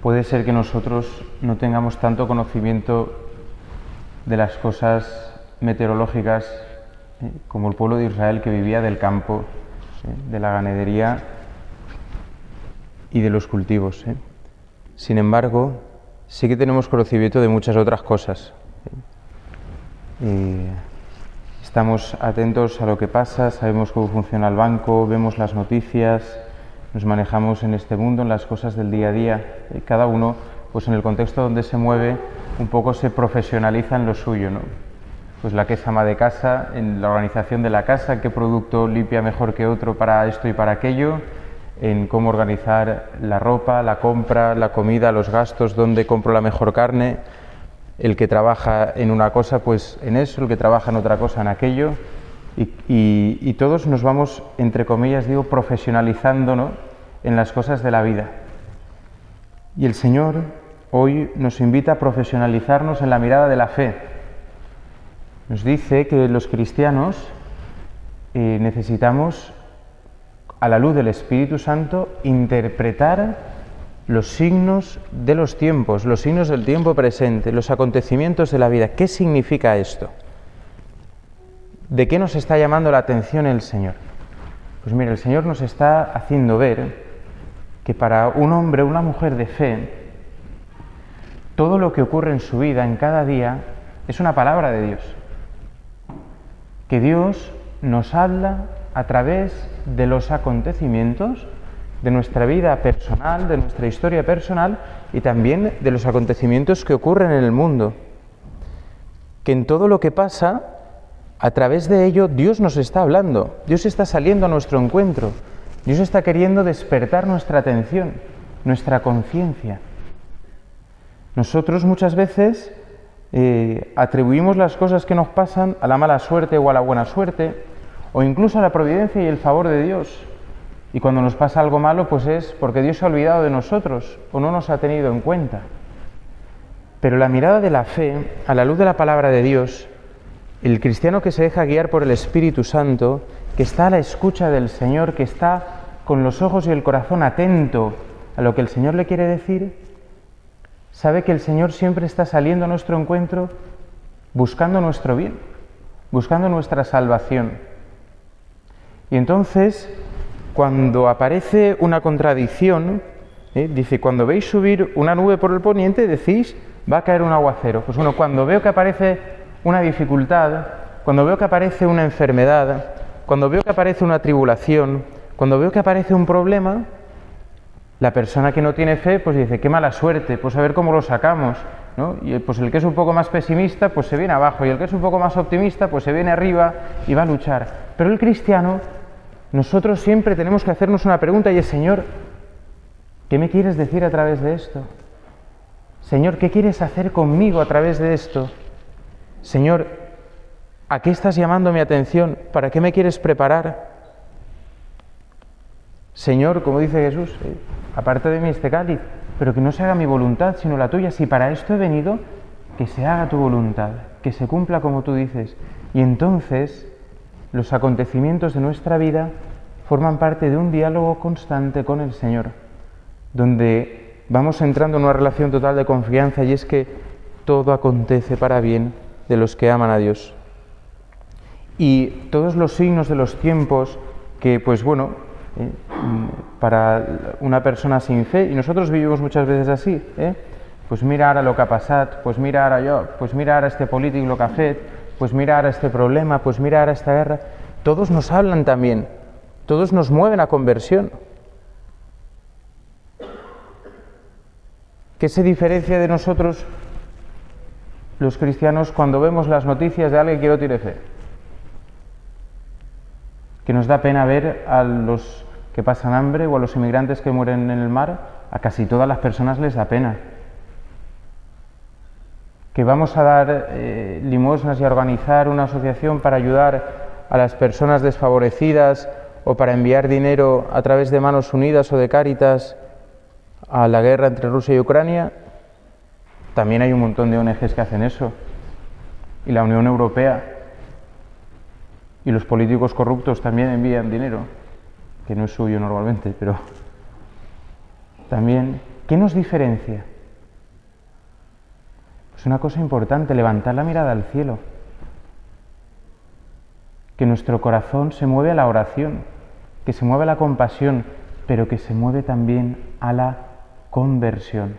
puede ser que nosotros no tengamos tanto conocimiento de las cosas meteorológicas como el pueblo de Israel, que vivía del campo, de la ganadería y de los cultivos. Sin embargo, sí que tenemos conocimiento de muchas otras cosas. Estamos atentos a lo que pasa, sabemos cómo funciona el banco, vemos las noticias, nos manejamos en este mundo, en las cosas del día a día. Cada uno, pues en el contexto donde se mueve, un poco se profesionaliza en lo suyo, ¿no? Pues la que es ama de casa, en la organización de la casa, qué producto limpia mejor que otro para esto y para aquello, en cómo organizar la ropa, la compra, la comida, los gastos, dónde compro la mejor carne. El que trabaja en una cosa, pues en eso, el que trabaja en otra cosa, en aquello, y todos nos vamos, entre comillas, digo, profesionalizando, ¿no?, en las cosas de la vida. Y el Señor hoy nos invita a profesionalizarnos en la mirada de la fe. Nos dice que los cristianos necesitamos, a la luz del Espíritu Santo, interpretar los signos de los tiempos, los signos del tiempo presente, los acontecimientos de la vida. ¿Qué significa esto? ¿De qué nos está llamando la atención el Señor? Pues mira, el Señor nos está haciendo ver que para un hombre o una mujer de fe, todo lo que ocurre en su vida, en cada día, es una palabra de Dios. Que Dios nos habla a través de los acontecimientos de nuestra vida personal, de nuestra historia personal y también de los acontecimientos que ocurren en el mundo. Que en todo lo que pasa, a través de ello, Dios nos está hablando, Dios está saliendo a nuestro encuentro, Dios está queriendo despertar nuestra atención, nuestra conciencia. Nosotros muchas veces atribuimos las cosas que nos pasan a la mala suerte o a la buena suerte, o incluso a la providencia y el favor de Dios. Y cuando nos pasa algo malo, pues es porque Dios se ha olvidado de nosotros o no nos ha tenido en cuenta. Pero la mirada de la fe, a la luz de la palabra de Dios, el cristiano que se deja guiar por el Espíritu Santo, que está a la escucha del Señor, que está con los ojos y el corazón atento a lo que el Señor le quiere decir, sabe que el Señor siempre está saliendo a nuestro encuentro buscando nuestro bien, buscando nuestra salvación. Y entonces, cuando aparece una contradicción, dice, cuando veis subir una nube por el poniente, decís, va a caer un aguacero. Pues bueno, cuando veo que aparece una dificultad, cuando veo que aparece una enfermedad, cuando veo que aparece una tribulación, cuando veo que aparece un problema, la persona que no tiene fe, pues dice, qué mala suerte, pues a ver cómo lo sacamos, ¿no? Y pues el que es un poco más pesimista, pues se viene abajo, y el que es un poco más optimista, pues se viene arriba y va a luchar. Pero el cristiano, nosotros siempre tenemos que hacernos una pregunta y es, Señor, ¿qué me quieres decir a través de esto? Señor, ¿qué quieres hacer conmigo a través de esto? Señor, ¿a qué estás llamando mi atención? ¿Para qué me quieres preparar? Señor, como dice Jesús, aparte de mí este cáliz, pero que no se haga mi voluntad, sino la tuya. Si para esto he venido, que se haga tu voluntad, que se cumpla como tú dices. Y entonces los acontecimientos de nuestra vida forman parte de un diálogo constante con el Señor, donde vamos entrando en una relación total de confianza, y es que todo acontece para bien de los que aman a Dios. Y todos los signos de los tiempos que, pues bueno, para una persona sin fe, y nosotros vivimos muchas veces así, pues mira ahora lo que ha pasado, pues mira ahora yo, pues mira ahora este político lo que ha fet, pues mira ahora este problema, pues mira ahora esta guerra. Todos nos hablan también, todos nos mueven a conversión. ¿Qué se diferencia de nosotros los cristianos cuando vemos las noticias de alguien que no tiene fe? Que nos da pena ver a los que pasan hambre o a los inmigrantes que mueren en el mar. A casi todas las personas les da pena. Que vamos a dar limosnas y a organizar una asociación para ayudar a las personas desfavorecidas o para enviar dinero a través de Manos Unidas o de Cáritas a la guerra entre Rusia y Ucrania. También hay un montón de ONGs que hacen eso. Y la Unión Europea. Y los políticos corruptos también envían dinero, que no es suyo normalmente, pero también. ¿Qué nos diferencia? Pues una cosa importante, levantar la mirada al cielo. Que nuestro corazón se mueve a la oración, que se mueve a la compasión, pero que se mueve también a la conversión.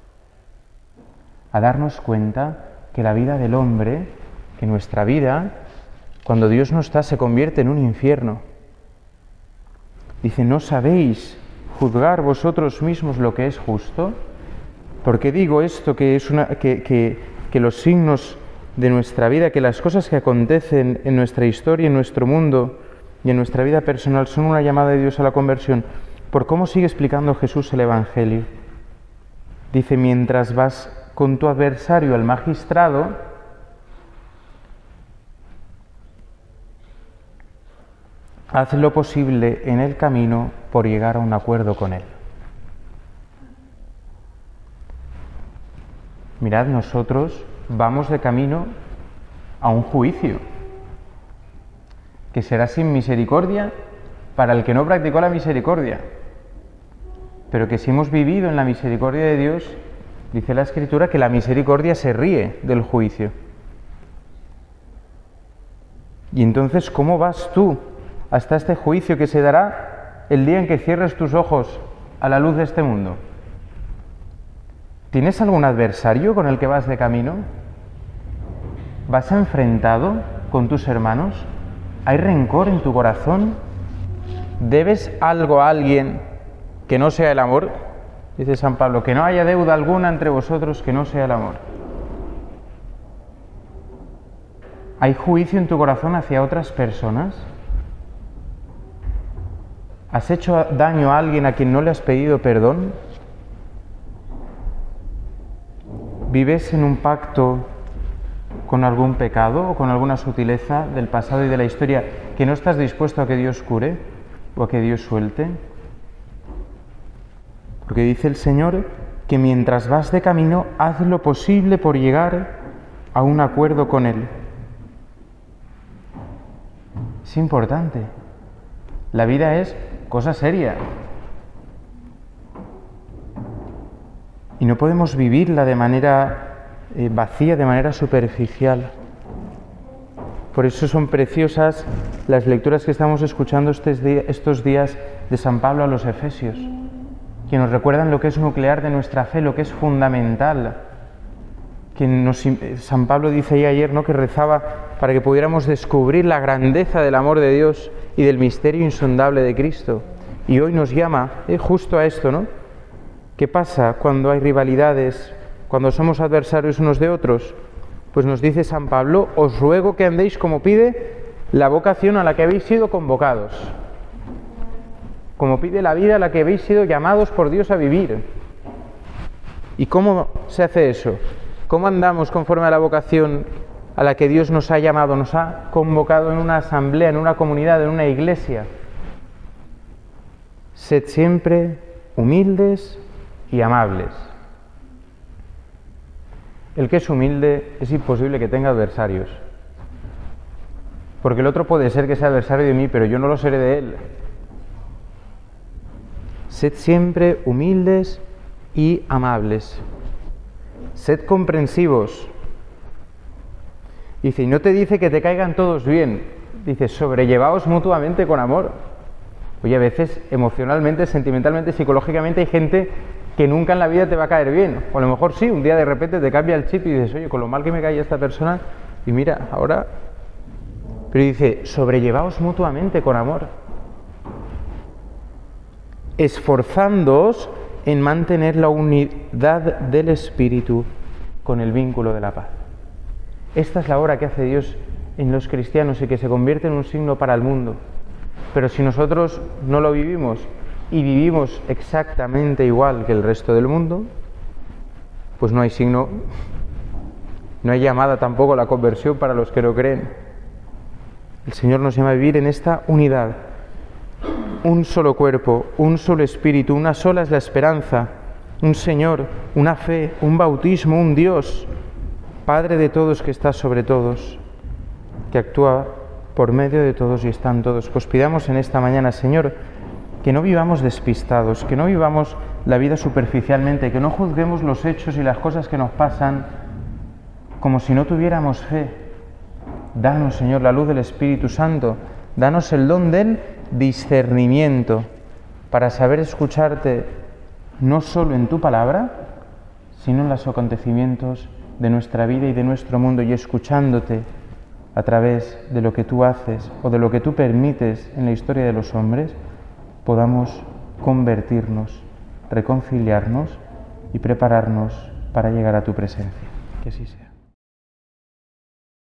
A darnos cuenta que la vida del hombre, que nuestra vida, cuando Dios no está, se convierte en un infierno. Dice, ¿no sabéis juzgar vosotros mismos lo que es justo? ¿Por qué digo esto, que los signos de nuestra vida, que las cosas que acontecen en nuestra historia, en nuestro mundo y en nuestra vida personal son una llamada de Dios a la conversión? Por cómo sigue explicando Jesús el Evangelio. Dice, mientras vas con tu adversario al magistrado, haz lo posible en el camino por llegar a un acuerdo con él. Mirad, nosotros vamos de camino a un juicio que será sin misericordia para el que no practicó la misericordia, pero que si hemos vivido en la misericordia de Dios, dice la Escritura que la misericordia se ríe del juicio. Y entonces, ¿cómo vas tú hasta este juicio que se dará el día en que cierres tus ojos a la luz de este mundo? ¿Tienes algún adversario con el que vas de camino? ¿Vas enfrentado con tus hermanos? ¿Hay rencor en tu corazón? ¿Debes algo a alguien que no sea el amor? Dice San Pablo, que no haya deuda alguna entre vosotros que no sea el amor. ¿Hay juicio en tu corazón hacia otras personas? ¿Has hecho daño a alguien a quien no le has pedido perdón? ¿Vives en un pacto con algún pecado o con alguna sutileza del pasado y de la historia que no estás dispuesto a que Dios cure o a que Dios suelte? Porque dice el Señor que mientras vas de camino, haz lo posible por llegar a un acuerdo con Él. Es importante. La vida es cosa seria. Y no podemos vivirla de manera vacía, de manera superficial. Por eso son preciosas las lecturas que estamos escuchando estos días de San Pablo a los Efesios, que nos recuerdan lo que es nuclear de nuestra fe, lo que es fundamental. San Pablo dice ahí ayer, ¿no?, que rezaba para que pudiéramos descubrir la grandeza del amor de Dios y del misterio insondable de Cristo. Y hoy nos llama justo a esto, ¿no? ¿Qué pasa cuando hay rivalidades, cuando somos adversarios unos de otros? Pues nos dice San Pablo, os ruego que andéis como pide la vocación a la que habéis sido convocados, como pide la vida a la que habéis sido llamados por Dios a vivir. ¿Y cómo se hace eso? ¿Cómo andamos conforme a la vocación a la que Dios nos ha llamado, nos ha convocado en una asamblea, en una comunidad, en una iglesia? Sed siempre humildes y amables. El que es humilde es imposible que tenga adversarios, porque el otro puede ser que sea adversario de mí, pero yo no lo seré de él. Sed siempre humildes y amables. Sed comprensivos. Dice, y no te dice que te caigan todos bien, dice, sobrellevaos mutuamente con amor. Oye, a veces emocionalmente, sentimentalmente, psicológicamente hay gente que nunca en la vida te va a caer bien. O a lo mejor sí, un día de repente te cambia el chip y dices, oye, con lo mal que me cae esta persona, y mira, ahora... Pero dice, sobrellevaos mutuamente con amor, esforzándoos en mantener la unidad del Espíritu con el vínculo de la paz. Esta es la obra que hace Dios en los cristianos y que se convierte en un signo para el mundo. Pero si nosotros no lo vivimos y vivimos exactamente igual que el resto del mundo, pues no hay signo, no hay llamada tampoco a la conversión para los que no creen. El Señor nos llama a vivir en esta unidad. Un solo cuerpo, un solo espíritu, una sola es la esperanza, un Señor, una fe, un bautismo, un Dios, Padre de todos que está sobre todos, que actúa por medio de todos y están todos. Pues pidamos en esta mañana, Señor, que no vivamos despistados, que no vivamos la vida superficialmente, que no juzguemos los hechos y las cosas que nos pasan como si no tuviéramos fe. Danos, Señor, la luz del Espíritu Santo, danos el don del discernimiento para saber escucharte no solo en tu palabra, sino en los acontecimientos de nuestra vida y de nuestro mundo, y escuchándote a través de lo que tú haces o de lo que tú permites en la historia de los hombres, podamos convertirnos, reconciliarnos y prepararnos para llegar a tu presencia. Que así sea.